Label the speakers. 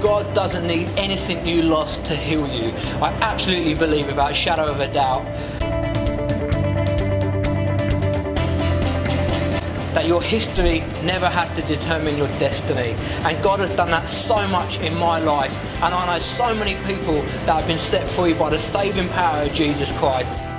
Speaker 1: God doesn't need anything you lost to heal you. I absolutely believe, without a shadow of a doubt, that your history never has to determine your destiny. And God has done that so much in my life. And I know so many people that have been set free by the saving power of Jesus Christ.